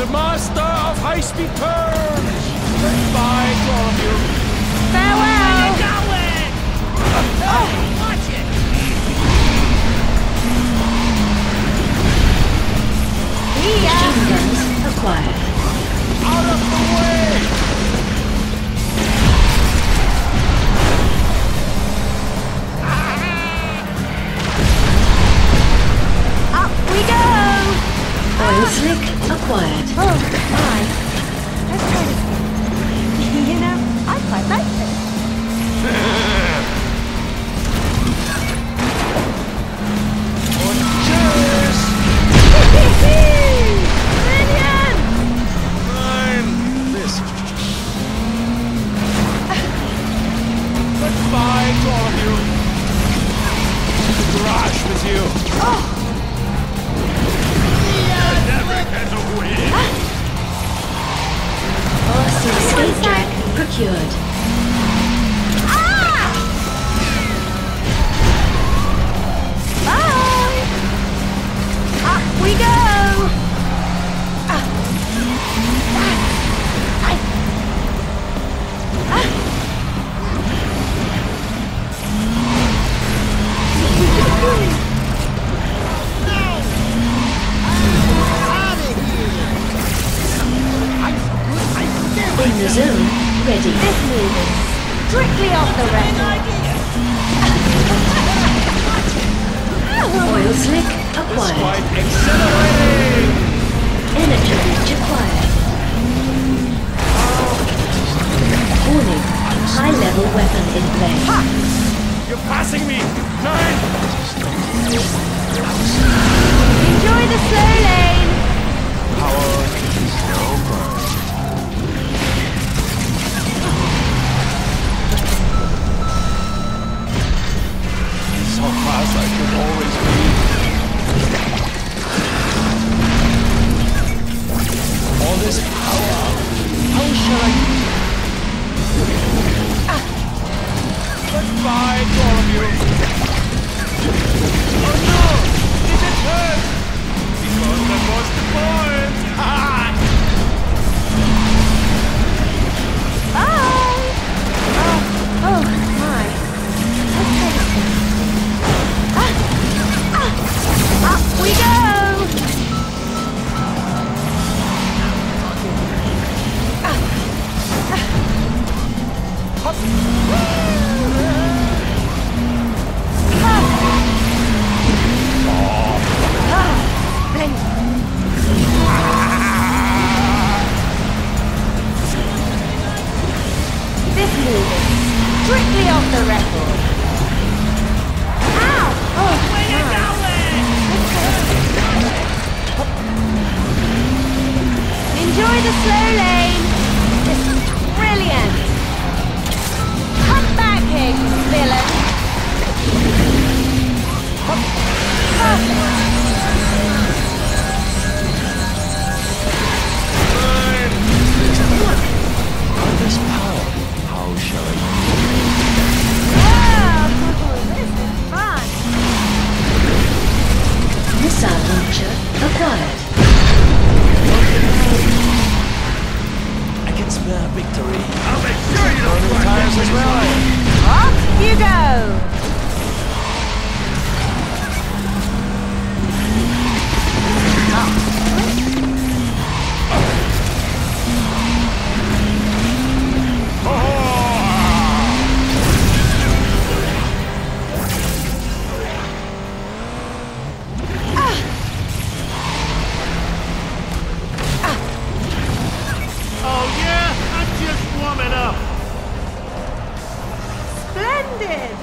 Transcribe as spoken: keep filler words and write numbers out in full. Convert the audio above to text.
master of high-speed turns! Goodbye to all of you! Farewell! Oh, watch it! Machine guns acquired. Out of the way! Up we go! Oil slick acquired. Oh, my. Let's try this one. You know, I quite like this. Cheers! Brilliant! Fine. This. Goodbye to all of you. Garage with you. Oh! Awesome escape jack procured. Ah! Bye! Up we go! Ah. Ah. In the zone, ready. This move is strictly off the record. Oil slick It's acquired. quite exhilarating! Energy reach acquired. Warning, high level weapon in play. Ha! You're passing me! Nine! Enjoy the slow lane. Power so burn. So fast I should always be. All this power. How shall I use it? Ah. Goodbye to all of you. Oh no! Did it hurt? Because that was the point. Ha! Bye. Oh, oh my. Let's try this one. Ah, ah, up we go. This move is strictly off the record. Ow! Oh, Where you my. going? Enjoy the slow lane. This is brilliant. Come back here, you villain. Perfect. All this power. How shall I Wow, this is fun. Missile launcher acquired. I can smell victory. I'll make sure you don't Burning work tires that as way. well. Off you go. Oh yeah? I'm just warming up. Splendid.